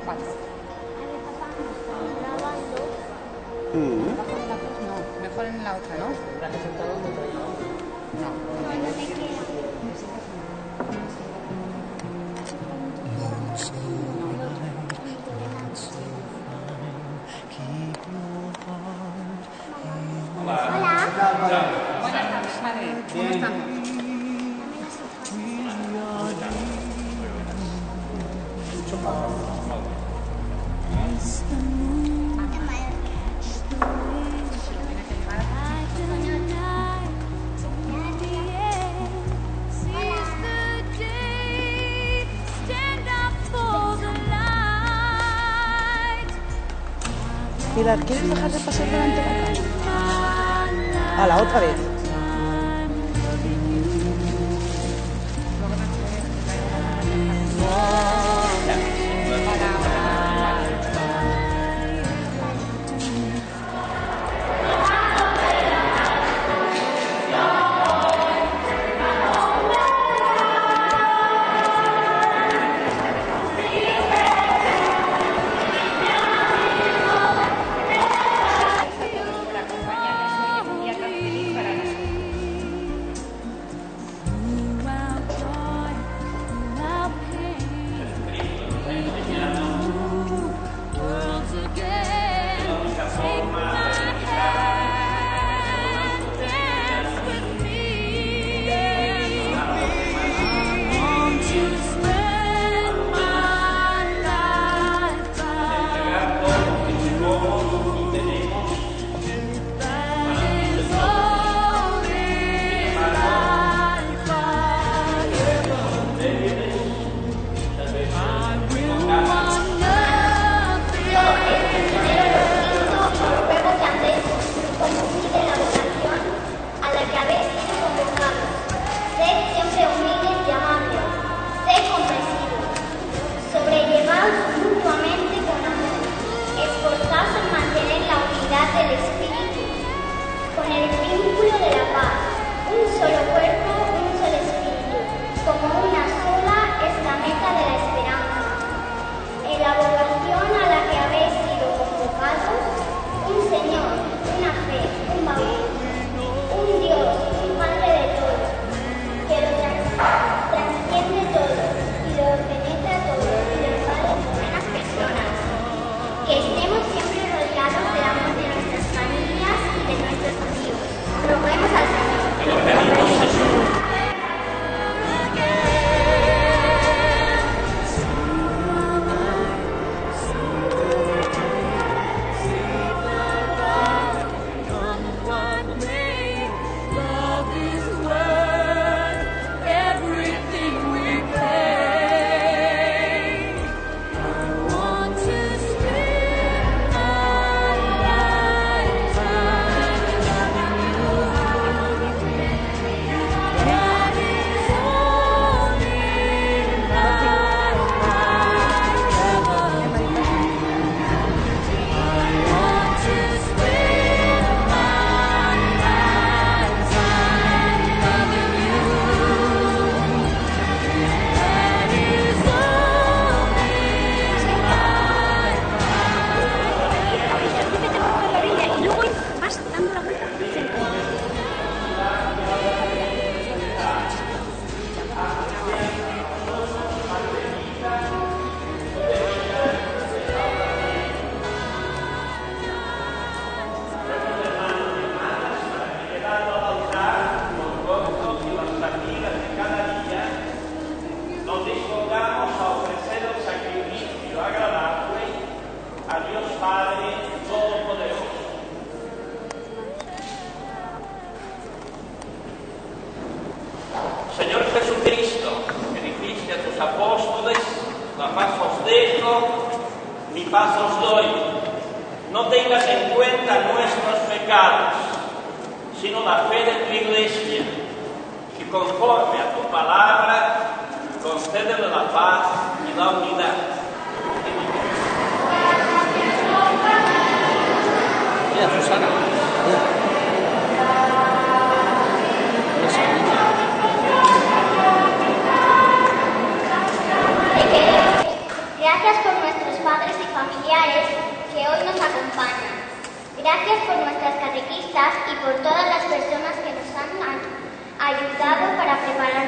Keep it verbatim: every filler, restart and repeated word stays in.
cuatro. Mm. Abajo de la cruz no, mejor en la otra, ¿no? No. No, no me queda. Hola. Buenas tardes, madre. ¿Cómo estamos? Pilar, ¿quieres dejar de pasar delante de la calle? A la otra vez. Señor Jesucristo, que dijiste a tus apóstoles, la paz os dejo, mi paz os doy. No tengas en cuenta nuestros pecados, sino la fe de tu Iglesia, y conforme a tu palabra, concédele la paz y la unidad. Mira, Susana. Mira. Gracias por nuestros padres y familiares que hoy nos acompañan. Gracias por nuestras catequistas y por todas las personas que nos han ayudado para preparar